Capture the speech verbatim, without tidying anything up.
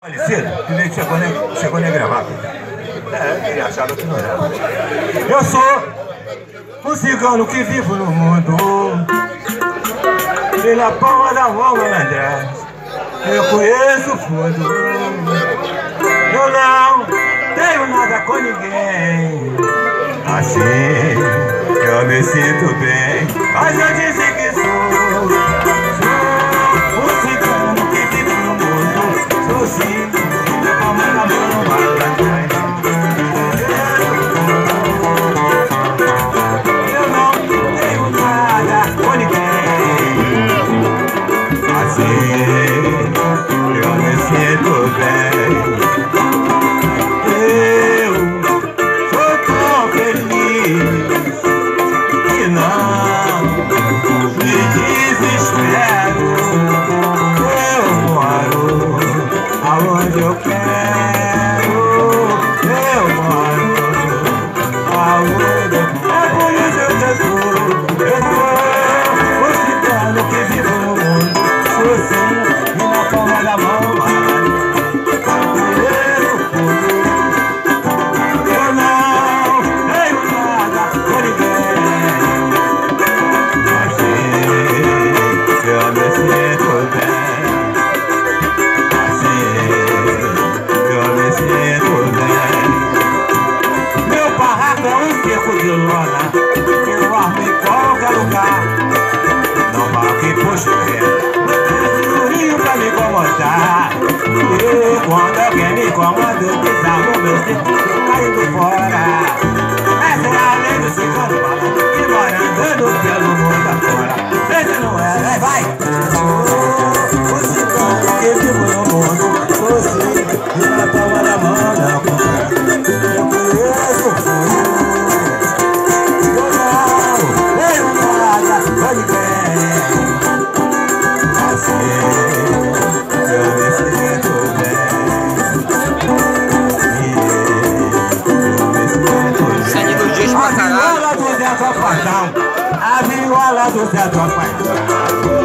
Falecido, que nem chegou nem, chegou nem a gravar. É, ele achava que não era. Eu sou um cigano que vivo no mundo, pela palma da mão, malandra, eu conheço o fundo. Eu não tenho nada com ninguém, assim eu me sinto bem. Mas eu disse que sou, sou um cigano que vive no mundo. Sou sim, pela palma da mão, malandra. Eu não tenho nada com ninguém, assim eu me sinto bem. Eu sou tão feliz que não me desespero. Eu moro aonde eu quero. Eu moro aonde eu quero. É por isso eu te sou. Eu sou o cigano que vive no mundo. Sou sim, e na palma da mão. Eu armo em qualquer lugar, não marque por jurinho pra me incomodar. E quando alguém me incomoda, eu desarmo meu cinto, eu caindo fora. Essa é a lei do cigano malandro que mora andando pelo mundo afora. Esse não é, vai! Sou o cigano que vivo no mundo, sou sim, e na palma da mão não compra. Eu conheço o fundo. A viola do Zé Trapalhão, a viola do Zé Trapalhão.